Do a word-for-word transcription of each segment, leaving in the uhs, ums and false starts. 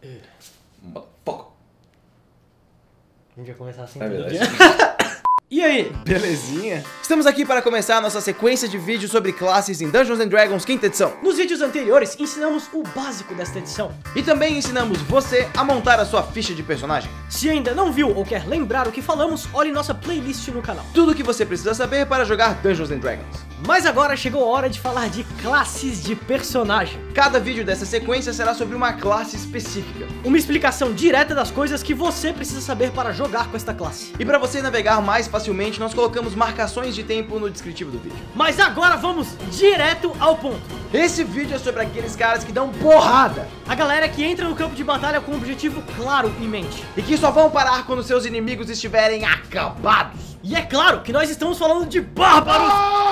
Foco. A gente vai começar assim É todo verdade. dia. E aí? Belezinha? Estamos aqui para começar a nossa sequência de vídeos sobre classes em Dungeons and Dragons quinta edição. Nos vídeos anteriores, ensinamos o básico desta edição. E também ensinamos você a montar a sua ficha de personagem. Se ainda não viu ou quer lembrar o que falamos, olhe nossa playlist no canal. Tudo o que você precisa saber para jogar Dungeons and Dragons. Mas agora chegou a hora de falar de classes de personagem. Cada vídeo dessa sequência será sobre uma classe específica. Uma explicação direta das coisas que você precisa saber para jogar com esta classe. E para você navegar mais facilmente, nós colocamos marcações de tempo no descritivo do vídeo. Mas agora vamos direto ao ponto. Esse vídeo é sobre aqueles caras que dão porrada. A galera que entra no campo de batalha com um objetivo claro em mente. E que só vão parar quando seus inimigos estiverem acabados. E é claro que nós estamos falando de bárbaros.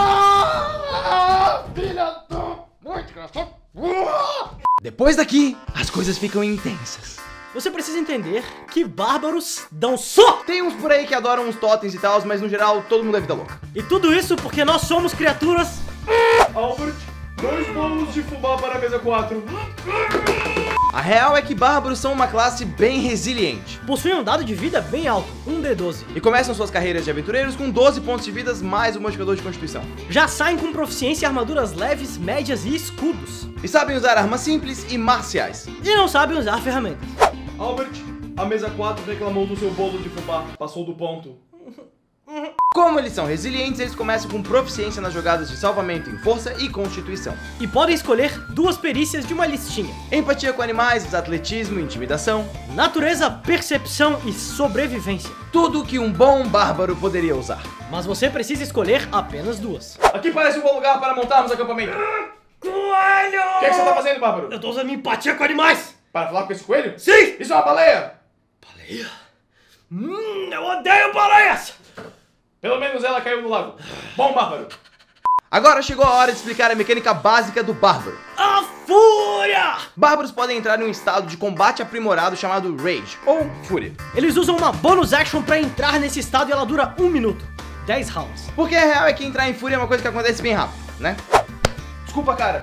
Ah, filha do... Muito engraçado. Depois daqui, as coisas ficam intensas. Você precisa entender que bárbaros dão soco. Tem uns por aí que adoram uns totens e tal, mas no geral todo mundo é vida louca. E tudo isso porque nós somos criaturas... Albert, dois bolos de fubá para a mesa quatro. A real é que bárbaros são uma classe bem resiliente. Possuem um dado de vida bem alto, um D doze. E começam suas carreiras de aventureiros com doze pontos de vida mais o modificador de constituição. Já saem com proficiência em armaduras leves, médias e escudos. E sabem usar armas simples e marciais. E não sabem usar ferramentas. Albert, a mesa quatro reclamou do seu bolo de fubá. Passou do ponto. Como eles são resilientes, eles começam com proficiência nas jogadas de salvamento em força e constituição. E podem escolher duas perícias de uma listinha: Empatia com animais, atletismo, intimidação. natureza, percepção e sobrevivência. Tudo que um bom bárbaro poderia usar. Mas você precisa escolher apenas duas. Aqui parece um bom lugar para montarmos acampamento. Coelho! O que, é que você tá fazendo, bárbaro? Eu tô usando minha empatia com animais. Para falar com esse coelho? Sim! Isso é uma baleia! Baleia? Hum, eu odeio baleias! Pelo menos ela caiu no lago. Bom, bárbaro. Agora chegou a hora de explicar a mecânica básica do bárbaro. A fúria! Bárbaros podem entrar em um estado de combate aprimorado chamado Rage, ou Fúria. Eles usam uma bonus action pra entrar nesse estado e ela dura um minuto. dez rounds. Porque a real é que entrar em Fúria é uma coisa que acontece bem rápido, né? Desculpa, cara.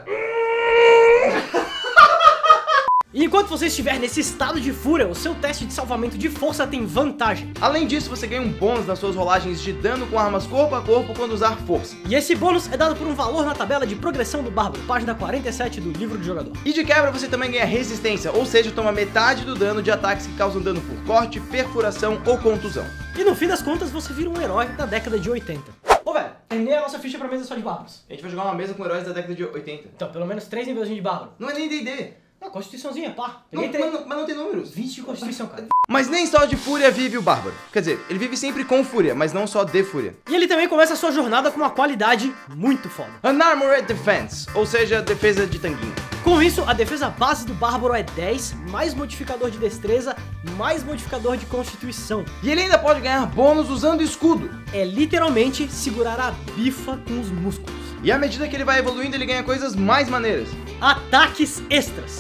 E enquanto você estiver nesse estado de fúria, o seu teste de salvamento de força tem vantagem. Além disso, você ganha um bônus nas suas rolagens de dano com armas corpo a corpo quando usar força. E esse bônus é dado por um valor na tabela de progressão do Bárbaro, página quarenta e sete do livro do jogador. E de quebra você também ganha resistência, ou seja, toma metade do dano de ataques que causam dano por corte, perfuração ou contusão. E no fim das contas, você vira um herói da década de oitenta. Ô velho, terminei a nossa ficha pra mesa só de bárbaros. A gente vai jogar uma mesa com heróis da década de oitenta. Então, pelo menos três níveis de bárbaro. Não é nem D e D. Não, constituiçãozinha, pá. Não, Peguei três. mas, não, mas não tem números. vinte de constituição, cara. Mas nem só de fúria vive o bárbaro. Quer dizer, ele vive sempre com fúria, mas não só de fúria. E ele também começa a sua jornada com uma qualidade muito foda. Unarmored Defense, ou seja, defesa de tanguinho. Com isso, a defesa base do Bárbaro é dez, mais modificador de destreza, mais modificador de constituição. E ele ainda pode ganhar bônus usando escudo. É literalmente segurar a bifa com os músculos. E à medida que ele vai evoluindo, ele ganha coisas mais maneiras. Ataques extras.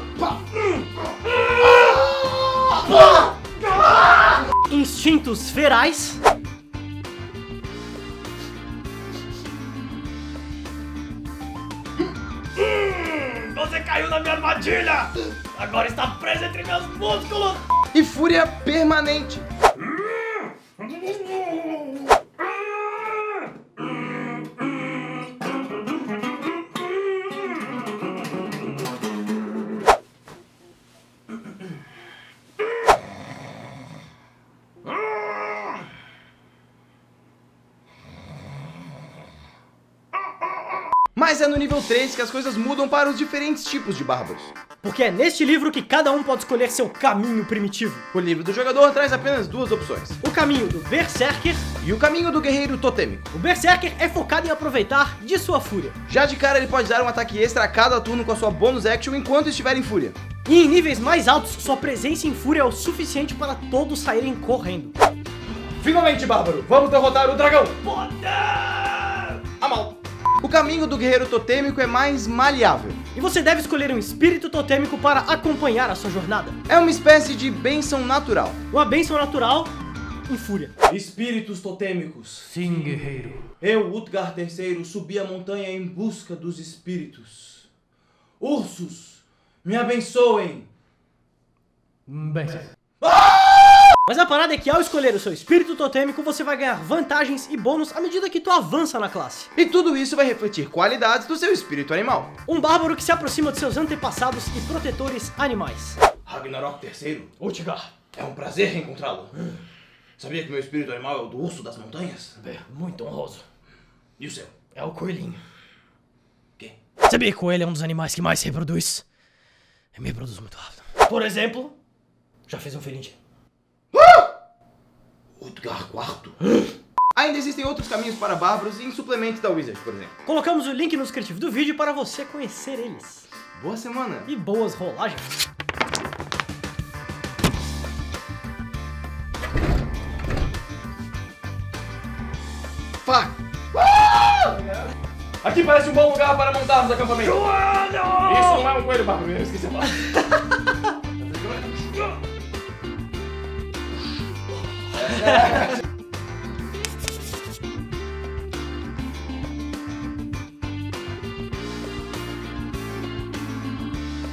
Instintos ferais. Você caiu na minha armadilha! Agora está preso entre meus músculos! E fúria permanente. Mas é no nível três que as coisas mudam para os diferentes tipos de bárbaros. Porque é neste livro que cada um pode escolher seu caminho primitivo. O livro do jogador traz apenas duas opções. O caminho do Berserker. E o caminho do guerreiro totêmico. O Berserker é focado em aproveitar de sua fúria. Já de cara ele pode dar um ataque extra a cada turno com a sua bonus action enquanto estiver em fúria. E em níveis mais altos, sua presença em fúria é o suficiente para todos saírem correndo. Finalmente, bárbaro, vamos derrotar o dragão. Poder! A mal. O caminho do guerreiro totêmico é mais maleável. E você deve escolher um espírito totêmico para acompanhar a sua jornada. É uma espécie de bênção natural. Uma bênção natural em fúria. Espíritos totêmicos. Sim, guerreiro. Eu, Utgar terceiro, subi a montanha em busca dos espíritos. Ursos, me abençoem. Bem. Mas a parada é que ao escolher o seu espírito totêmico, você vai ganhar vantagens e bônus à medida que tu avança na classe. E tudo isso vai refletir qualidades do seu espírito animal. Um bárbaro que se aproxima de seus antepassados e protetores animais. Ragnarok terceiro, Utgar. é um prazer reencontrá-lo. Sabia que meu espírito animal é o do urso das montanhas? Bem, muito honroso. E o seu? É o coelhinho. Quem? Sabia que o coelho é um dos animais que mais se reproduz? Eu me reproduz muito rápido. Por exemplo, já fez um filhinho. Utgar quarto. Ainda existem outros caminhos para bárbaros em suplementos da Wizard, por exemplo. Colocamos o link no descritivo do vídeo para você conhecer eles. Boa semana! E boas rolagens. Fá! Aqui parece um bom lugar para montarmos acampamento. Isso não é um coelho bárbaro, eu esqueci a palavra.